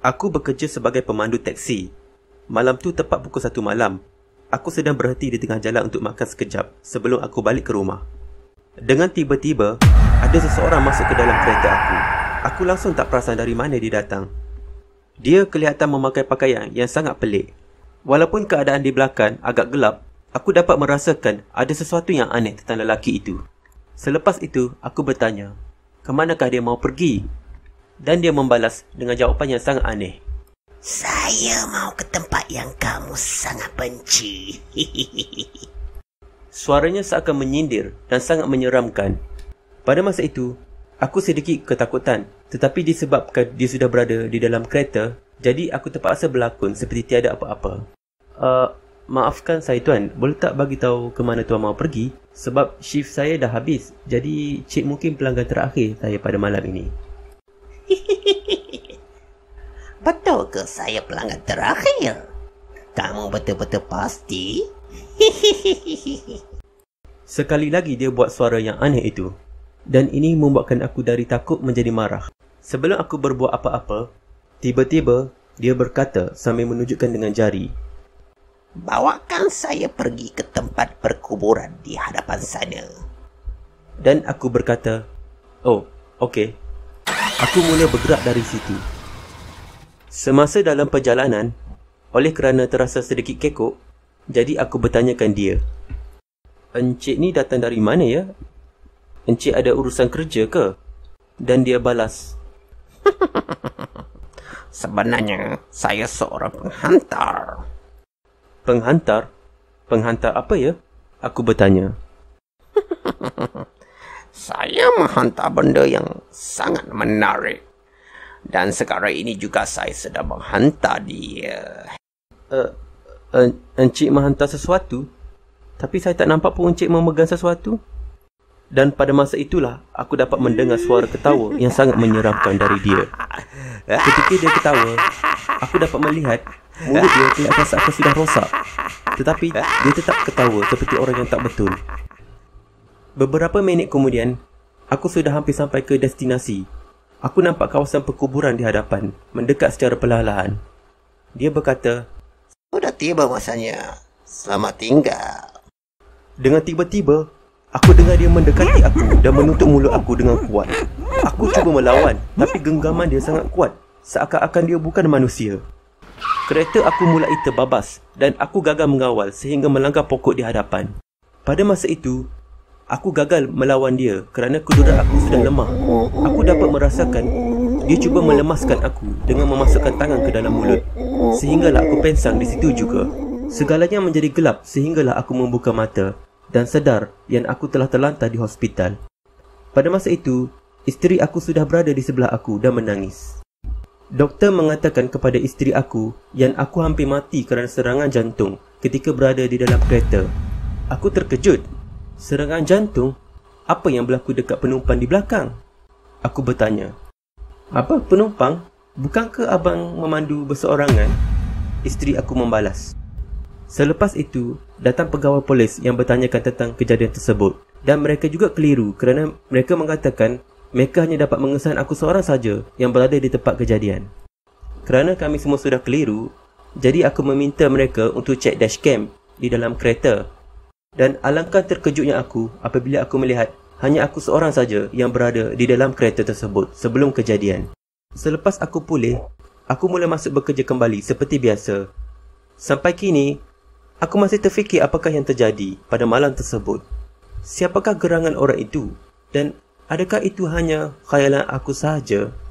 Aku bekerja sebagai pemandu teksi. Malam tu tepat pukul 1 malam. Aku sedang berhenti di tengah jalan untuk makan sekejap sebelum aku balik ke rumah. Dengan tiba-tiba, ada seseorang masuk ke dalam kereta aku. Aku langsung tak perasan dari mana dia datang. Dia kelihatan memakai pakaian yang sangat pelik. Walaupun keadaan di belakang agak gelap, aku dapat merasakan ada sesuatu yang aneh tentang lelaki itu. Selepas itu, aku bertanya, ke manakah dia mau pergi? Dan dia membalas dengan jawapan yang sangat aneh. Saya mau ke tempat yang kamu sangat benci. Suaranya seakan menyindir dan sangat menyeramkan. Pada masa itu, aku sedikit ketakutan. Tetapi disebabkan dia sudah berada di dalam kereta, jadi aku terpaksa berlakon seperti tiada apa-apa. Maafkan saya tuan, boleh tak bagi tahu ke mana tuan mau pergi? Sebab shift saya dah habis. Jadi cik mungkin pelanggan terakhir saya pada malam ini. Betul ke saya pelanggan terakhir? Kamu betul-betul pasti? Sekali lagi dia buat suara yang aneh itu. Dan ini membuatkan aku dari takut menjadi marah. Sebelum aku berbuat apa-apa, tiba-tiba dia berkata sambil menunjukkan dengan jari. Bawakan saya pergi ke tempat perkuburan di hadapan sana. Dan aku berkata, oh, okey. Aku mula bergerak dari situ. Semasa dalam perjalanan, oleh kerana terasa sedikit kekok, jadi aku bertanyakan dia, encik ni datang dari mana ya? Encik ada urusan kerja ke? Dan dia balas, Sebenarnya saya seorang penghantar. Penghantar? Penghantar apa ya? Aku bertanya. Saya menghantar benda yang sangat menarik. Dan sekarang ini juga saya sedang menghantar dia. Encik menghantar sesuatu? Tapi saya tak nampak pun encik memegang sesuatu. Dan pada masa itulah, aku dapat mendengar suara ketawa yang sangat menyeramkan dari dia. Ketika dia ketawa, aku dapat melihat mulut dia kelihatan seakan sudah rosak. Tetapi dia tetap ketawa seperti orang yang tak betul. Beberapa minit kemudian, aku sudah hampir sampai ke destinasi. Aku nampak kawasan perkuburan di hadapan, mendekat secara perlahan-lahan. Dia berkata, Sudah tiba masanya. Selamat tinggal. Dengan tiba-tiba, aku dengar dia mendekati aku dan menutup mulut aku dengan kuat. Aku cuba melawan, tapi genggaman dia sangat kuat, seakan-akan dia bukan manusia. Kereta aku mulai terbabas dan aku gagal mengawal sehingga melanggar pokok di hadapan. Pada masa itu, aku gagal melawan dia kerana kudurat aku sudah lemah. Aku dapat merasakan dia cuba melemaskan aku dengan memasukkan tangan ke dalam mulut. Sehinggalah aku pensang di situ juga. Segalanya menjadi gelap sehinggalah aku membuka mata dan sedar yang aku telah terlantar di hospital. Pada masa itu, isteri aku sudah berada di sebelah aku dan menangis. Doktor mengatakan kepada isteri aku yang aku hampir mati kerana serangan jantung ketika berada di dalam kereta. Aku terkejut. Serangan jantung? Apa yang berlaku dekat penumpang di belakang? Aku bertanya. Apa penumpang? Bukankah abang memandu berseorangan? Isteri aku membalas. Selepas itu, datang pegawai polis yang bertanyakan tentang kejadian tersebut. Dan mereka juga keliru kerana mereka mengatakan mereka hanya dapat mengesan aku seorang saja yang berada di tempat kejadian. Kerana kami semua sudah keliru, jadi aku meminta mereka untuk cek dashcam di dalam kereta. Dan alangkah terkejutnya aku apabila aku melihat hanya aku seorang saja yang berada di dalam kereta tersebut sebelum kejadian. Selepas aku pulih, aku mula masuk bekerja kembali seperti biasa. Sampai kini, aku masih terfikir apakah yang terjadi pada malam tersebut. Siapakah gerangan orang itu? Dan adakah itu hanya khayalan aku sahaja?